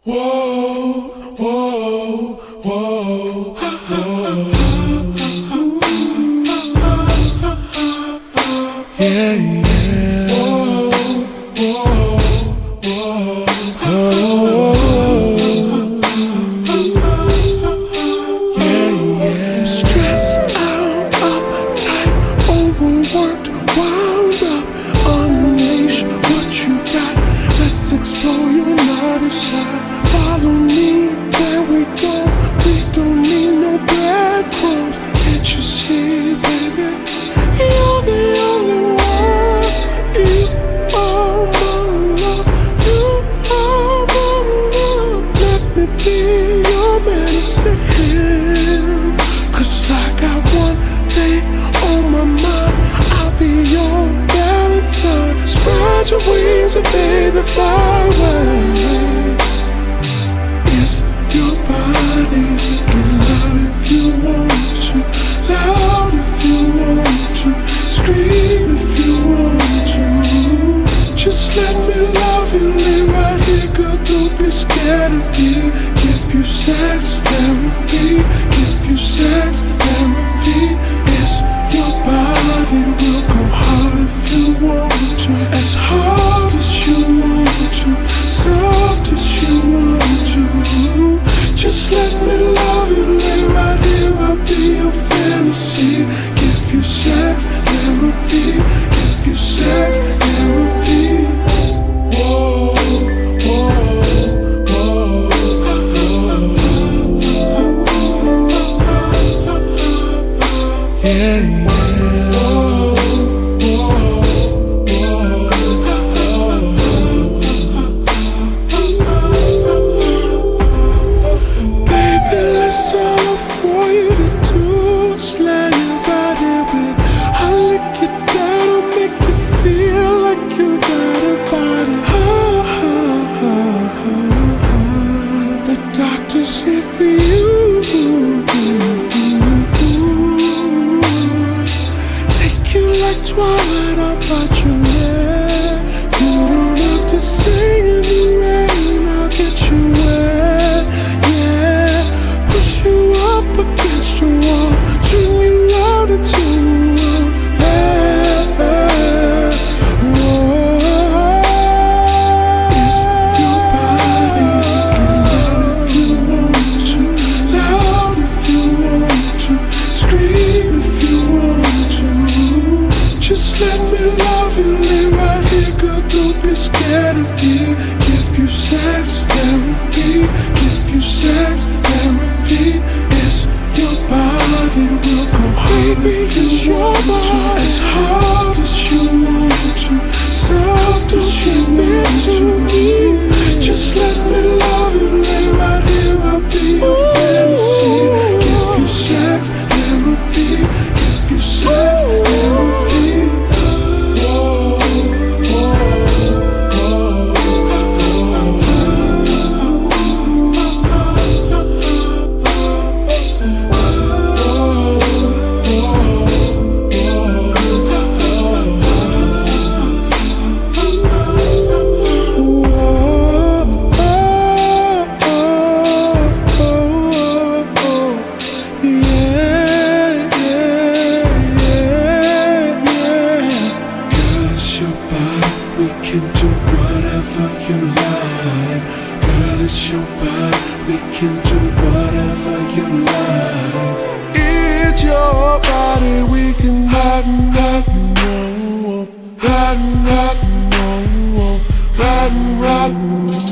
Whoa, whoa, whoa, yeah, yeah. Whoa, whoa, whoa, yeah, yeah. Stressed out, uptight, overworked, wound up. Unleash what you got. Let's explore your naughty side. Follow me where we go. We don't need no breadcrumbs. Can't you see, baby? You're the only one. You are my love. You are my love. Let me be your medicine. 'Cause I got one thing on my mind. I'll be your Valentine. Spread your wings and baby, fly away. Your body, get loud if you want to, loud if you want to, scream if you want to. Just let me love you, lay right here, girl, don't be scared of me. Give you sex therapy, give you sex therapy. It's your body, will go hard if you want to, as hard as you want to, soft as you want to. Just let me love you, lay right here, I'll be your fantasy. Give you sex therapy, give you sex therapy. Whoa, whoa, whoa, yeah, yeah. For you to do, slay your body with. I'll lick you down, I'll make you feel like you got a body. The doctor's here for you. Take you like Twilight, I'll bite your neck. You don't have to sing in the rain, I'll get you wet. Against your wall, turn you out until you want. It's your body, get loud if you want to, loud if you want to, scream if you want to. Just let me love you, lay right here, girl, don't be scared of me. Give you sex therapy, give you sex therapy. Your body will go hard if you want to, as hard as you want to, soft as you want to. Just let me love you, lay right here, I'll be your fantasy. Give you sex therapy, give you sex therapy. We can do whatever you like. Girl, it's your body. We can do whatever you like. It's your body. We can rock, rock, rock, rock, rock, rock, rock, rock.